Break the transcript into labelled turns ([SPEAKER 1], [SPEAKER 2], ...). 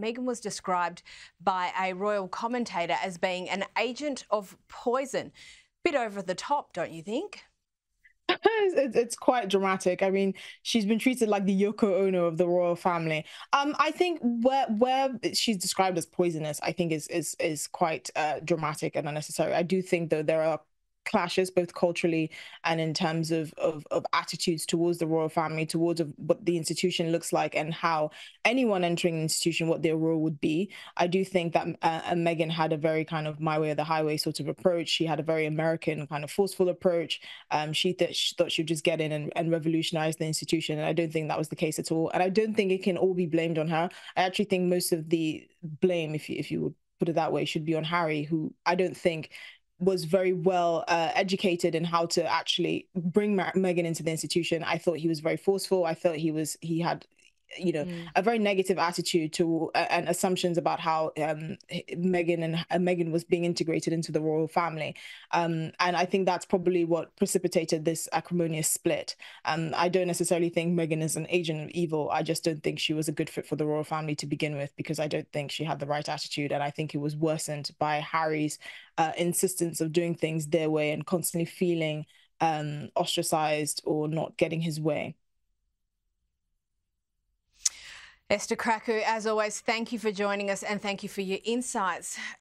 [SPEAKER 1] Meghan was described by a royal commentator as being an agent of poison. Bit over the top, don't you think?
[SPEAKER 2] It's quite dramatic. I mean, she's been treated like the Yoko Ono of the royal family. I think where she's described as poisonous, I think is quite dramatic and unnecessary. I do think though there are clashes both culturally and in terms of attitudes towards the royal family, towards what the institution looks like and how anyone entering the institution, what their role would be. I do think that Meghan had a very kind of my way or the highway sort of approach. She had a very American kind of forceful approach. She thought she'd just get in and revolutionize the institution. And I don't think that was the case at all. And I don't think it can all be blamed on her. I actually think most of the blame, if you would put it that way, should be on Harry, who I don't think was very well educated in how to actually bring Meghan into the institution. I thought he was very forceful. I thought he had a very negative attitude to and assumptions about how Meghan was being integrated into the royal family. And I think that's probably what precipitated this acrimonious split. I don't necessarily think Meghan is an agent of evil. I just don't think she was a good fit for the royal family to begin with, because I don't think she had the right attitude. And I think it was worsened by Harry's insistence of doing things their way and constantly feeling ostracized or not getting his way.
[SPEAKER 1] Esther Kraku, as always, thank you for joining us and thank you for your insights.